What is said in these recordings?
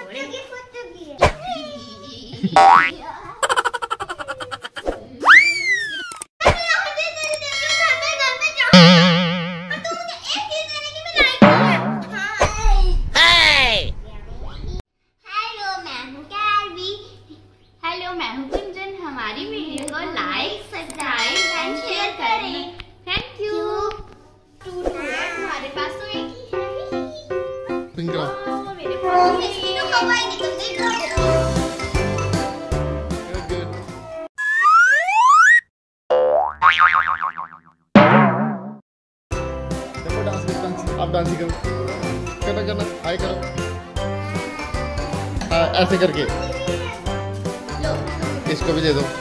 Hello, मैं हूँ गुंजन। हमारी वीडियो को लाइक, सब्सक्राइब एंड शेयर करें। Thank you. हमारे पास तो एक ही है। मेरे पास तीनों कौवा है, तुम देख लो। देखो डांस करो, आप डांस करो, करना हाय करो, ऐसे करके इसको भी दे दो।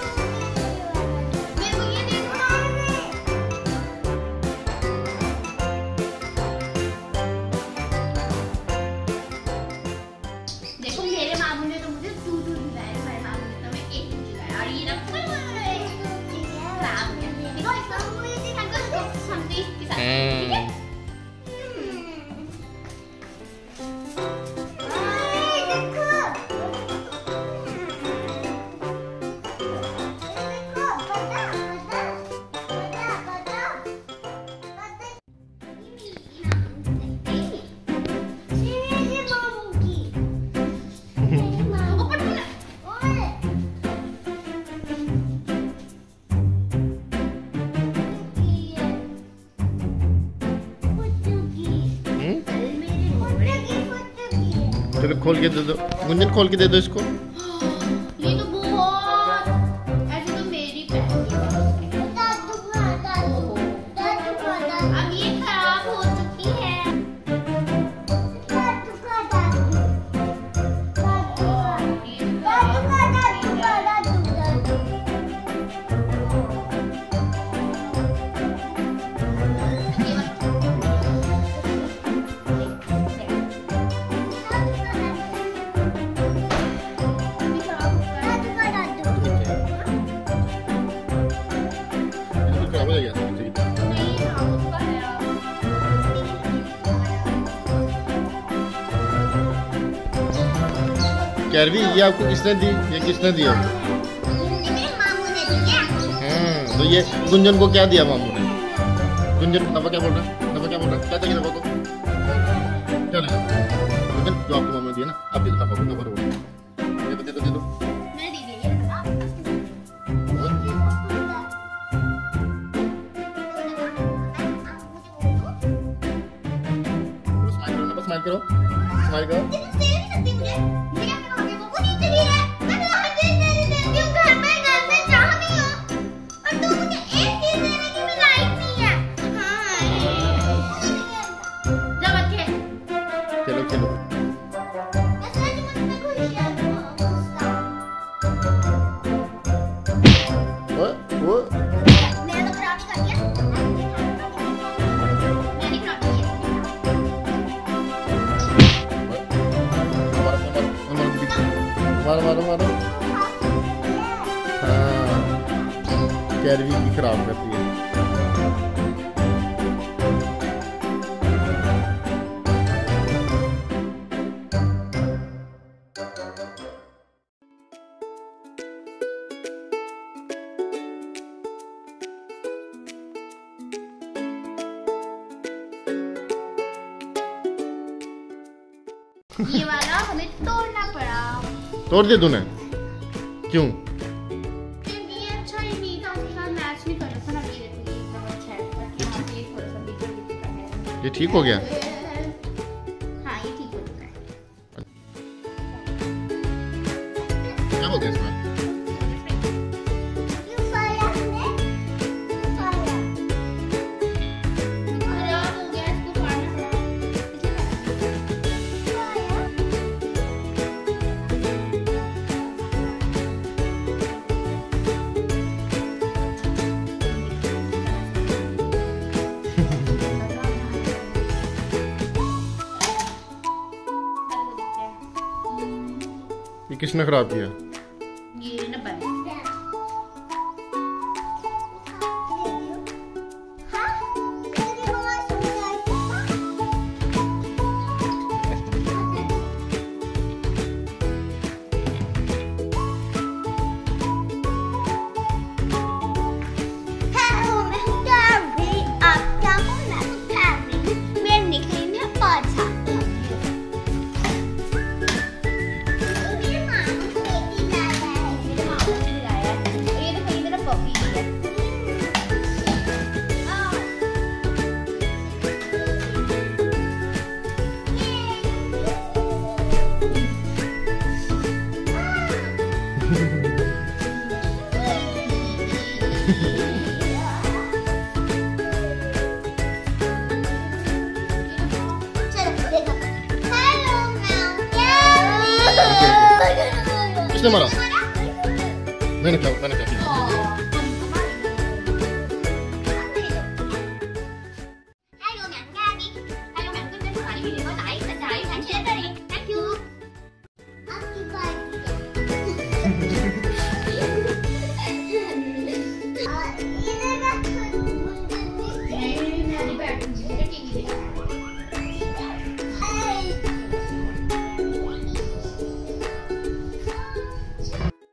देखो मेरे मामू ने तो मुझे 2 दिलाया, मेरे मामू ने तो मैं 1 दिलाया और ये रखा है। देखो इसको समझी इसके साथ, ठीक है? चलो खोल के दे दो गुंजन, खोल के दे दो इसको। ये तो बहुत ऐसे तो मेरी अब ये खराब हो चुकी है। कैरवी, ये आपको किसने दी? ये किसने दिया? मामू ने दिया। तो ये गुंजन को क्या दिया मामू ने? गुंजन, नवा क्या बोल रहा है? नवा क्या बोल रहा है? क्या चाहिए नवा को? क्या लेना? गुंजन, जो आपको मामू ने दिया ना, आप दे दो नवा को। नवा रो, दे दो। मैं दी गई। स्माइल करो, स्माइल करो। चलो वो मैंने खराब कर दिया। मैंने खराब किया। मारो। हाँ, कैरवी की खराब करती है। ये वाला हमें तोड़ना पड़ा। तोड़ दिया तूने? क्यों? क्योंकि ये अच्छा ही नहीं था, उसके साथ मैच नहीं कर रहा था ना। ये देखो, ये एकदम अच्छा है, ये थोड़ा सा बिगड़ चुका है। ये ठीक हो गया? हाँ, ये ठीक हो चुका है। क्या बोलते हैं इसमें? ये किसने खराब किया? ये ना बंद। किसने मारा? मैंने क्या किया?